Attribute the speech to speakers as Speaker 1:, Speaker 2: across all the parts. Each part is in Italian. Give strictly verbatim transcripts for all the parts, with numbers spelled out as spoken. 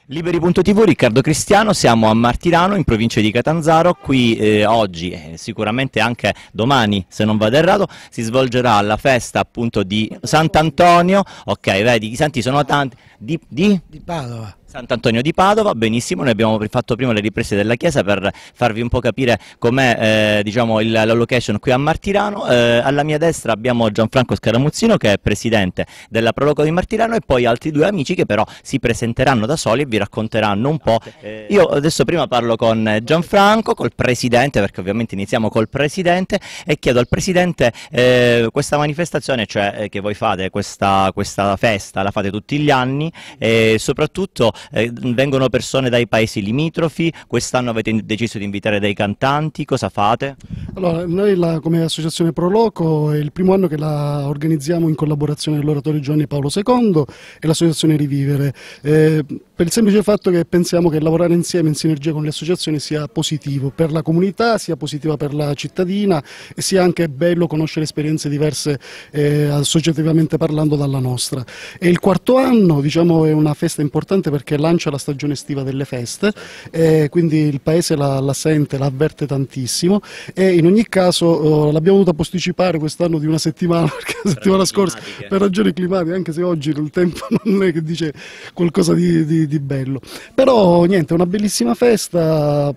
Speaker 1: Liberi punto tivù, Riccardo Cristiano, siamo a Martirano in provincia di Catanzaro. Qui eh, oggi e eh, sicuramente anche domani, se non vado errato, si svolgerà la festa appunto di Sant'Antonio. Ok, vedi, i santi sono tanti. Di, di?
Speaker 2: Di Padova.
Speaker 1: Sant'Antonio di Padova, benissimo, noi abbiamo fatto prima le riprese della chiesa per farvi un po' capire com'è eh, diciamo, il, la location qui a Martirano. Eh, alla mia destra abbiamo Gianfranco Scaramuzzino che è presidente della Proloco di Martirano e poi altri due amici che però si presenteranno da soli e vi racconteranno un po'. Io adesso prima parlo con Gianfranco, col presidente, perché ovviamente iniziamo col presidente, e chiedo al presidente eh, questa manifestazione, cioè eh, che voi fate, questa, questa festa, la fate tutti gli anni e soprattutto Eh, vengono persone dai paesi limitrofi, quest'anno avete deciso di invitare dei cantanti, cosa fate?
Speaker 3: Allora, noi la, come associazione Proloco è il primo anno che la organizziamo in collaborazione con l'oratorio Giovanni Paolo secondo e l'associazione Rivivere, eh, per il semplice fatto che pensiamo che lavorare insieme in sinergia con le associazioni sia positivo per la comunità, sia positiva per la cittadina e sia anche bello conoscere esperienze diverse eh, associativamente parlando dalla nostra. E il quarto anno, diciamo, è una festa importante perché lancia la stagione estiva delle feste, eh, quindi il paese la, la sente, la avverte tantissimo e in ogni caso eh, l'abbiamo dovuta posticipare quest'anno di una settimana perché la settimana scorsa per ragioni climatiche, anche se oggi il tempo non è che dice qualcosa di, di, di bello, però niente, è una bellissima festa,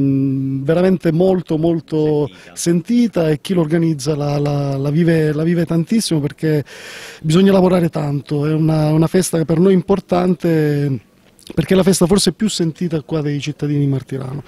Speaker 3: mh, veramente molto molto sentita, sentita e chi lo organizza la, la, la, vive, la vive tantissimo perché bisogna lavorare tanto, è una, una festa che per noi è importante perché è la festa forse più sentita qua dei cittadini di Martirano.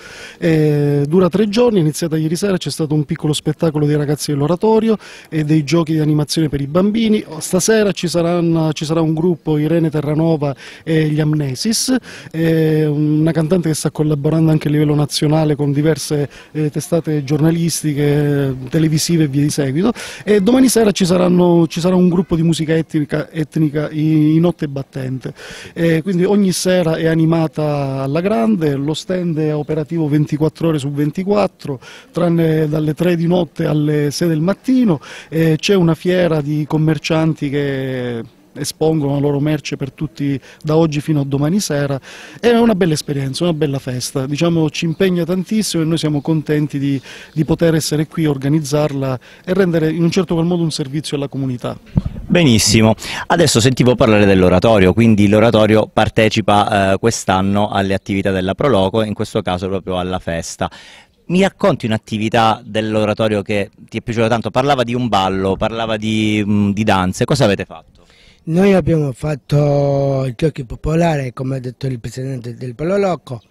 Speaker 3: Eh, dura tre giorni, è iniziata ieri sera, c'è stato un piccolo spettacolo dei ragazzi dell'oratorio e dei giochi di animazione per i bambini. Stasera ci, saranno, ci sarà un gruppo, Irene Terranova e gli Amnesis, eh, una cantante che sta collaborando anche a livello nazionale con diverse eh, testate giornalistiche, televisive e via di seguito. E domani sera ci, saranno, ci sarà un gruppo di musica etnica, etnica in notte battente. Eh, quindi ogni sera è animata alla grande, lo stand è operativo ventiquattro ore su ventiquattro, tranne dalle tre di notte alle sei del mattino, e c'è una fiera di commercianti che espongono la loro merce per tutti da oggi fino a domani sera. È una bella esperienza, una bella festa, diciamo ci impegna tantissimo e noi siamo contenti di, di poter essere qui, organizzarla e rendere in un certo qual modo un servizio alla comunità.
Speaker 1: Benissimo, adesso sentivo parlare dell'oratorio, quindi l'oratorio partecipa eh, quest'anno alle attività della Proloco, in questo caso proprio alla festa. Mi racconti un'attività dell'oratorio che ti è piaciuta tanto? Parlava di un ballo, parlava di, mh, di danze, cosa avete fatto?
Speaker 2: Noi abbiamo fatto i giochi popolari, come ha detto il presidente del Proloco,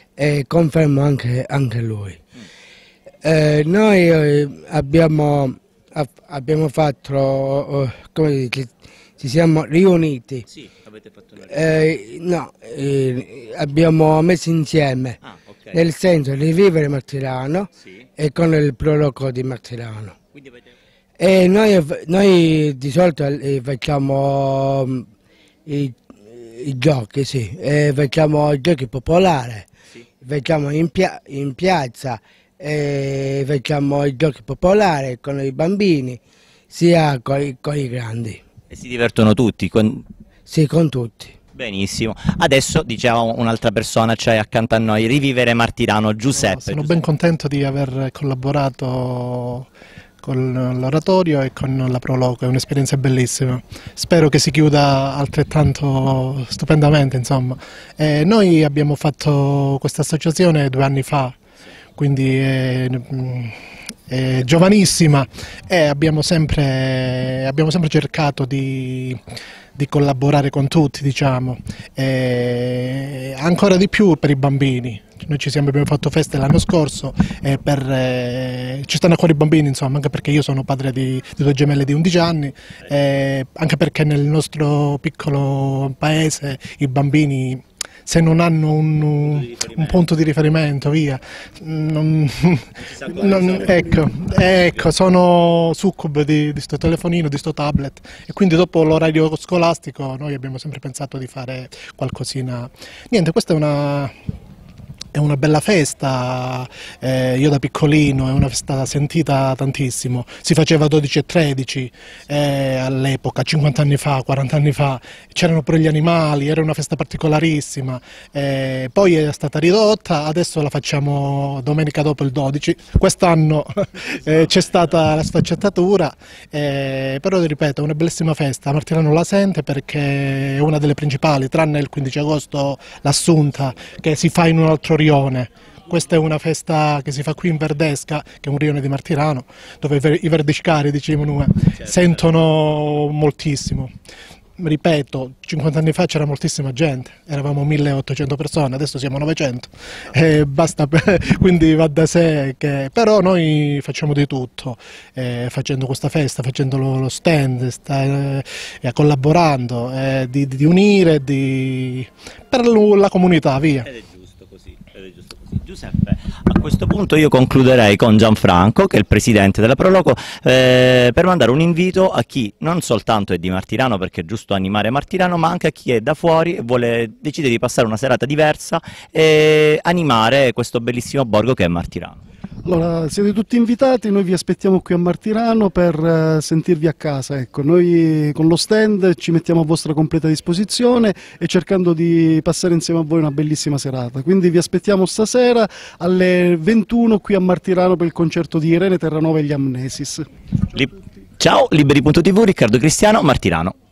Speaker 2: e confermo anche, anche lui. Mm. Eh, noi eh, abbiamo... abbiamo fatto, come dice, ci siamo riuniti,
Speaker 1: sì, avete fatto la
Speaker 2: eh, no, eh, abbiamo messo insieme,
Speaker 1: ah, okay.
Speaker 2: Nel senso di Rivivere Martirano,
Speaker 1: sì.
Speaker 2: E con il Proloco di Martirano.
Speaker 1: Quindi avete...
Speaker 2: E noi, noi di solito facciamo i, i giochi, sì, e facciamo i giochi popolari, sì. Facciamo in, pia in piazza, e facciamo i giochi popolari con i bambini sia con i, con i grandi.
Speaker 1: E si divertono tutti? Con...
Speaker 2: Sì, con tutti.
Speaker 1: Benissimo. Adesso diciamo un'altra persona c'è accanto a noi, Rivivere Martirano, Giuseppe.
Speaker 4: No, sono
Speaker 1: Giuseppe.
Speaker 4: ben contento di aver collaborato con l'oratorio e con la Proloco, è un'esperienza bellissima. Spero che si chiuda altrettanto stupendamente, insomma. E noi abbiamo fatto questa associazione due anni fa, quindi è, è giovanissima e abbiamo sempre, abbiamo sempre cercato di, di collaborare con tutti, diciamo, e ancora di più per i bambini. Noi ci siamo, abbiamo fatto feste l'anno scorso e per, eh, ci stanno a cuore i bambini, insomma, anche perché io sono padre di, di due gemelle di undici anni, eh, anche perché nel nostro piccolo paese i bambini, se non hanno un, un punto di riferimento, via, non, non, ecco, ecco, sono succube di questo telefonino, di questo tablet, e quindi dopo l'orario scolastico noi abbiamo sempre pensato di fare qualcosina. Niente, questa è una... è una bella festa, eh, io da piccolino è una festa sentita tantissimo, si faceva dodici e tredici eh, all'epoca, cinquanta anni fa, quaranta anni fa, c'erano pure gli animali, era una festa particolarissima, eh, poi è stata ridotta, adesso la facciamo domenica dopo il dodici, quest'anno eh, c'è stata la sfaccettatura, eh, però ripeto è una bellissima festa, Martirano la sente perché è una delle principali, tranne il quindici agosto l'Assunta che si fa in un altro rione. Questa è una festa che si fa qui in Verdesca, che è un rione di Martirano, dove i verdescari diciamo, sentono moltissimo. Ripeto, cinquanta anni fa c'era moltissima gente, eravamo milleottocento persone, adesso siamo novecento, e basta per, quindi va da sé che... Però noi facciamo di tutto, eh, facendo questa festa, facendo lo, lo stand, sta, eh, collaborando, eh, di, di unire di, per la comunità, via.
Speaker 1: Ed è giusto così, ed è giusto così. Giuseppe, a questo punto io concluderei con Gianfranco, che è il presidente della Proloco, eh, per mandare un invito a chi non soltanto è di Martirano, perché è giusto animare Martirano, ma anche a chi è da fuori e vuole, decide di passare una serata diversa e animare questo bellissimo borgo che è Martirano.
Speaker 3: Allora, siete tutti invitati, noi vi aspettiamo qui a Martirano per eh, sentirvi a casa. Ecco, noi con lo stand ci mettiamo a vostra completa disposizione e cercando di passare insieme a voi una bellissima serata. Quindi vi aspettiamo stasera alle ventuno qui a Martirano per il concerto di Irene Terranova e gli Amnesis.
Speaker 1: Ciao, Liberi punto tivù, Riccardo Cristiano, Martirano.